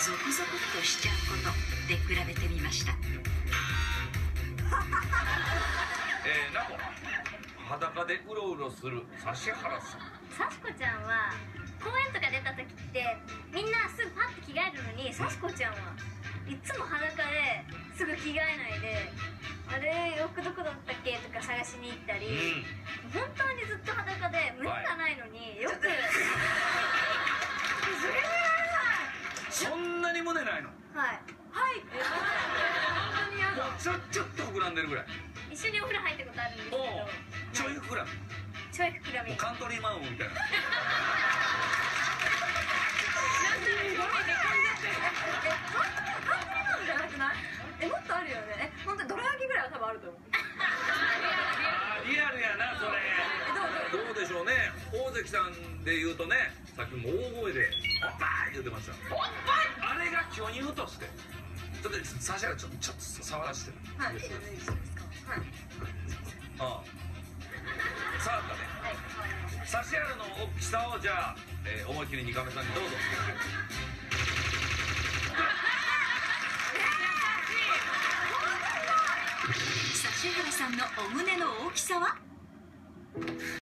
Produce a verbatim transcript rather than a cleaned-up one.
ゾクゾクっとしちゃうことで比べてみました。 えー、ナコ裸でうろうろする指原さん。 さしこちゃんは公園とか出た時ってみんなすぐパッと着替えるのに、さしこちゃんはいつも裸ですぐ着替えないで、あれ洋服どこだったっけとか探しに行ったり、うん、本当にずっと裸で胸がないのによく、はい、 そんなに胸ないの？ はいはいって本当にやだ。 ちょちょっと膨らんでるぐらい。 一緒にお風呂入ったことあるんですけど、 ちょい膨らむ。 ちょい膨らみ。 カントリーマンみたいな。 え、もっとあるよね。え、本当にどら焼きぐらいは多分あると思う。 あー、リアルやなそれ。どうでしょうね。大関さんで言うとね、さっきも大声で「おっぱい!」言ってました。おっぱい、あれが巨乳としてちょっと指原ちょっとちょっと触らしてる。 はい、いいですか。はい。 ああ、触ったね。指原の大きさをじゃあ、えー、思いっきりにかめさんにどうぞ。 指原さんのお胸の大きさは？